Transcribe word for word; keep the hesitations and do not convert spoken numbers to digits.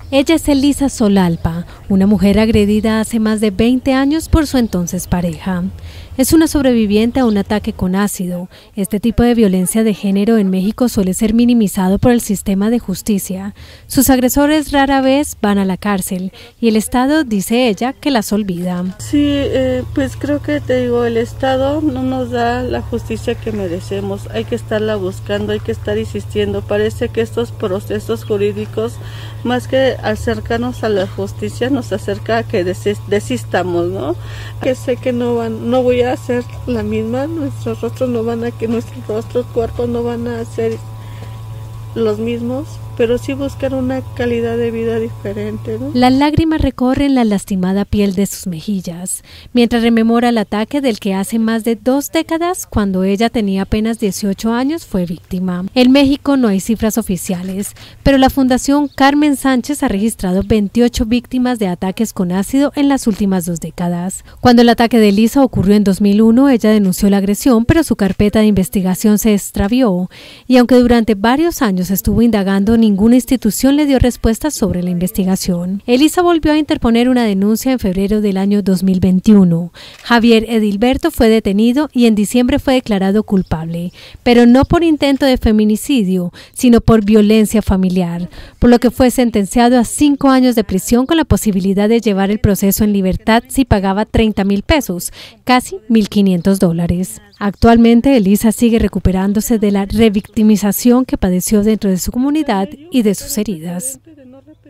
Ella es Elisa Solalpa, una mujer agredida hace más de veinte años por su entonces pareja. Es una sobreviviente a un ataque con ácido. Este tipo de violencia de género en México suele ser minimizado por el sistema de justicia. Sus agresores rara vez van a la cárcel y el Estado, dice ella, que las olvida. Sí, eh, pues creo que te digo, el Estado no nos da la justicia que merecemos. Hay que estarla buscando, hay que estar insistiendo. Parece que estos procesos jurídicos, más que acercarnos a la justicia, nos acerca a que desistamos, ¿no? Que sé que no van, no voy a hacer la misma, nuestros rostros no van a, que nuestros rostros, cuerpos no van a ser los mismos, pero sí buscar una calidad de vida diferente, ¿no? Las lágrimas recorren la lastimada piel de sus mejillas, mientras rememora el ataque del que hace más de dos décadas, cuando ella tenía apenas dieciocho años, fue víctima. En México no hay cifras oficiales, pero la Fundación Carmen Sánchez ha registrado veintiocho víctimas de ataques con ácido en las últimas dos décadas. Cuando el ataque de Elisa ocurrió en dos mil uno, ella denunció la agresión, pero su carpeta de investigación se extravió, y aunque durante varios años estuvo indagando, ninguna institución le dio respuestas sobre la investigación. Elisa volvió a interponer una denuncia en febrero del año dos mil veintiuno. Javier Edilberto fue detenido y en diciembre fue declarado culpable, pero no por intento de feminicidio, sino por violencia familiar, por lo que fue sentenciado a cinco años de prisión con la posibilidad de llevar el proceso en libertad si pagaba treinta mil pesos, casi mil quinientos dólares. Actualmente, Elisa sigue recuperándose de la revictimización que padeció dentro de su comunidad y de sus heridas.